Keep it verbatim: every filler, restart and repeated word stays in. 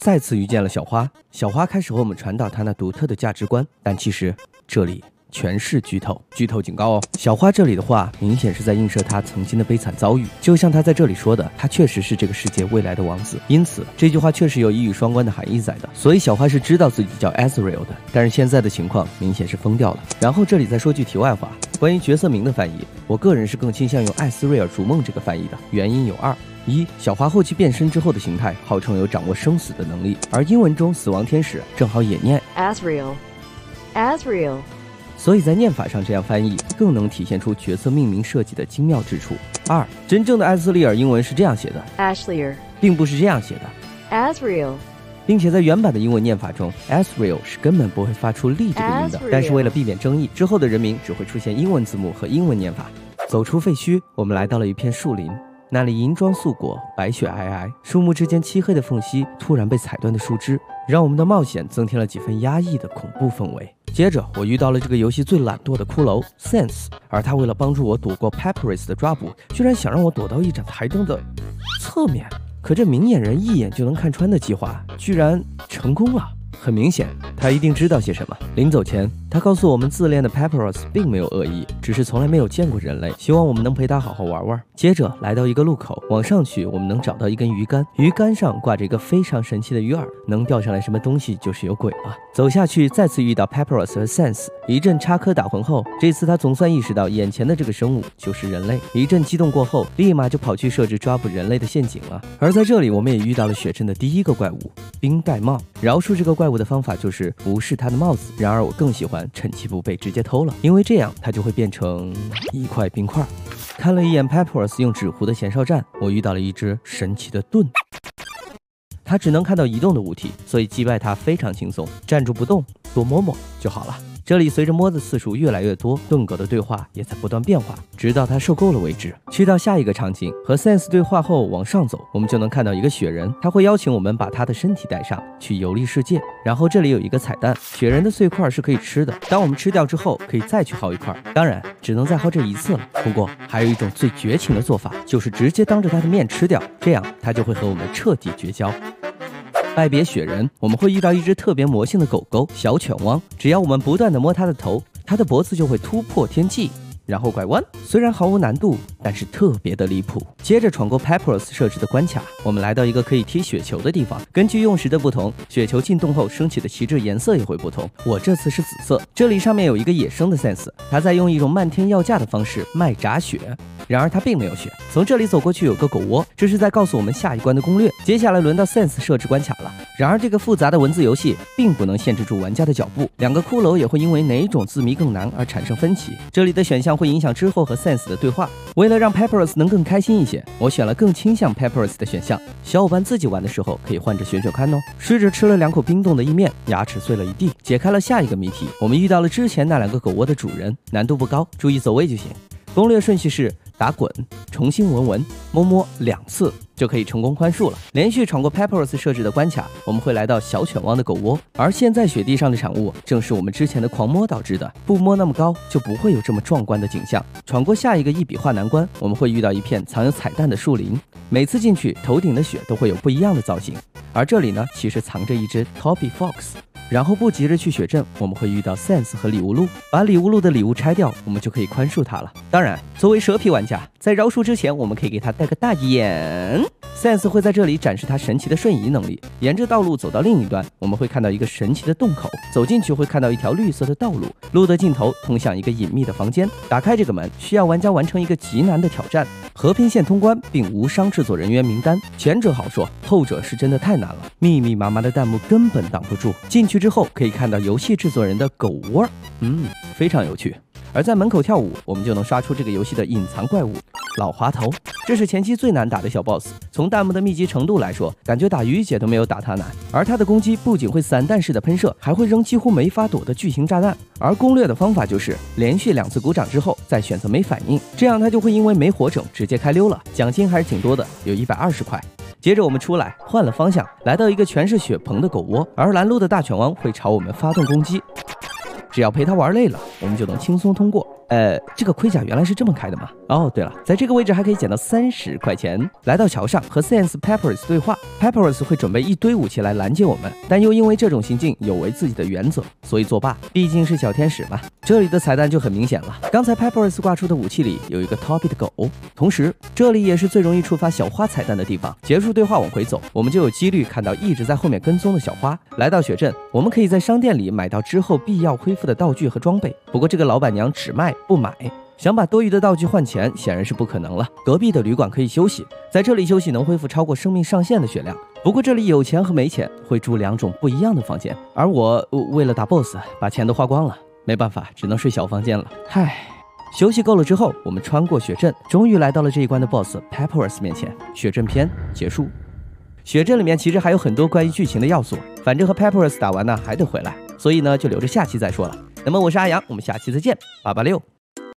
再次遇见了小花，小花开始和我们传导她那独特的价值观，但其实这里全是剧透，剧透警告哦！小花这里的话，明显是在映射她曾经的悲惨遭遇，就像她在这里说的，她确实是这个世界未来的王子，因此这句话确实有一语双关的含义在的。所以小花是知道自己叫 Azrael 的，但是现在的情况明显是疯掉了。然后这里再说句题外话，关于角色名的翻译，我个人是更倾向用艾斯瑞尔逐梦这个翻译的，原因有二。一，小华后期变身之后的形态号称有掌握生死的能力，而英文中死亡天使正好也念 Azrael Azrael， 所以在念法上这样翻译更能体现出角色命名设计的精妙之处。二，真正的艾斯利尔英文是这样写的 Ashlier， 并不是这样写的 Azrael， 并且在原版的英文念法中 Azrael 是根本不会发出力这个音的，但是为了避免争议，之后的人名只会出现英文字幕和英文念法。走出废墟，我们来到了一片树林，那里银装素裹，白雪皑皑，树木之间漆黑的缝隙突然被踩断的树枝，让我们的冒险增添了几分压抑的恐怖氛围。接着我遇到了这个游戏最懒惰的骷髅 Sense， 而他为了帮助我躲过 Papyrus 的抓捕，居然想让我躲到一盏台灯的侧面。可这明眼人一眼就能看穿的计划居然成功了。很明显，他一定知道些什么。临走前，他告诉我们，自恋的 Papyrus 并没有恶意，只是从来没有见过人类，希望我们能陪他好好玩玩。接着来到一个路口，往上去，我们能找到一根鱼竿，鱼竿上挂着一个非常神奇的鱼饵，能钓上来什么东西就是有鬼了。走下去，再次遇到 Papyrus 和 Sense， 一阵插科打诨后，这次他总算意识到眼前的这个生物就是人类。一阵激动过后，立马就跑去设置抓捕人类的陷阱了。而在这里，我们也遇到了雪镇的第一个怪物冰玳瑁。饶恕这个怪物的方法就是不是他的帽子，然而我更喜欢趁其不备直接偷了，因为这样它就会变成一块冰块。看了一眼 Papyrus 用纸糊的前哨站，我遇到了一只神奇的盾。它只能看到移动的物体，所以击败它非常轻松，站住不动，多摸摸就好了。这里随着摸的次数越来越多，盾狗的对话也在不断变化，直到它受够了为止。去到下一个场景，和 Sense 对话后往上走，我们就能看到一个雪人，他会邀请我们把他的身体带上去游历世界。然后这里有一个彩蛋，雪人的碎块是可以吃的，当我们吃掉之后，可以再去薅一块，当然只能再薅这一次了。不过还有一种最绝情的做法，就是直接当着他的面吃掉，这样他就会和我们彻底绝交。拜别雪人，我们会遇到一只特别魔性的狗狗小犬汪，只要我们不断的摸它的头，它的脖子就会突破天际，然后拐弯，虽然毫无难度，但是特别的离谱。接着闯过 Papyrus 设置的关卡，我们来到一个可以踢雪球的地方，根据用时的不同，雪球进洞后升起的旗帜颜色也会不同。我这次是紫色。这里上面有一个野生的 Sense， 他在用一种漫天要价的方式卖炸雪，然而他并没有雪。从这里走过去有个狗窝，这是在告诉我们下一关的攻略。接下来轮到 Sense 设置关卡了。然而这个复杂的文字游戏并不能限制住玩家的脚步，两个骷髅也会因为哪一种字谜更难而产生分歧。这里的选项会影响之后和 Sense 的对话。为了让 Papyrus 能更开心一些，我选了更倾向 Papyrus 的选项。小伙伴自己玩的时候可以换着选选看哦。试着吃了两口冰冻的意面，牙齿碎了一地。解开了下一个谜题，我们遇到了之前那两个狗窝的主人，难度不高，注意走位就行。攻略顺序是打滚、重新闻闻、摸摸两次就可以成功宽恕了。连续闯过 Papyrus 设置的关卡，我们会来到小犬汪的狗窝，而现在雪地上的产物正是我们之前的狂摸导致的，不摸那么高就不会有这么壮观的景象。闯过下一个一笔画难关，我们会遇到一片藏有彩蛋的树林，每次进去头顶的雪都会有不一样的造型，而这里呢其实藏着一只 Toby Fox。然后不急着去雪镇，我们会遇到 Sense 和礼物鹿，把礼物鹿的礼物拆掉，我们就可以宽恕他了。当然，作为蛇皮玩家，在饶恕之前，我们可以给他戴个大眼。Sense 会在这里展示他神奇的瞬移能力。沿着道路走到另一端，我们会看到一个神奇的洞口，走进去会看到一条绿色的道路，路的尽头通向一个隐秘的房间。打开这个门，需要玩家完成一个极难的挑战，和平线通关并无伤制作人员名单。前者好说，后者是真的太难了，密密麻麻的弹幕根本挡不住。进去之后可以看到游戏制作人的狗窝，嗯，非常有趣。而在门口跳舞，我们就能刷出这个游戏的隐藏怪物老滑头，这是前期最难打的小 boss。从弹幕的密集程度来说，感觉打鱼姐都没有打他难。而他的攻击不仅会散弹式的喷射，还会扔几乎没法躲的巨型炸弹。而攻略的方法就是连续两次鼓掌之后再选择没反应，这样他就会因为没活整直接开溜了。奖金还是挺多的，有一百二十块。接着我们出来，换了方向，来到一个全是雪棚的狗窝，而拦路的大犬汪会朝我们发动攻击。 只要陪他玩累了，我们就能轻松通过。呃，这个盔甲原来是这么开的吗？哦，对了，在这个位置还可以捡到三十块钱。来到桥上和 Sans Papyrus 对话 ，Papyrus 会准备一堆武器来拦截我们，但又因为这种行径有违自己的原则，所以作罢。毕竟是小天使嘛。这里的彩蛋就很明显了，刚才 Papyrus 挂出的武器里有一个 Toby 的狗，同时这里也是最容易触发小花彩蛋的地方。结束对话往回走，我们就有几率看到一直在后面跟踪的小花。来到雪镇，我们可以在商店里买到之后必要恢复的道具和装备，不过这个老板娘只卖不买。想把多余的道具换钱显然是不可能了。隔壁的旅馆可以休息，在这里休息能恢复超过生命上限的血量。不过这里有钱和没钱会住两种不一样的房间，而我为了打 boss 把钱都花光了，没办法，只能睡小房间了。唉，休息够了之后，我们穿过雪镇，终于来到了这一关的 boss Papyrus 面前。雪镇篇结束。雪镇里面其实还有很多关于剧情的要素，反正和 Papyrus 打完呢还得回来，所以呢就留着下期再说了。那么我是阿阳，我们下期再见，八八六。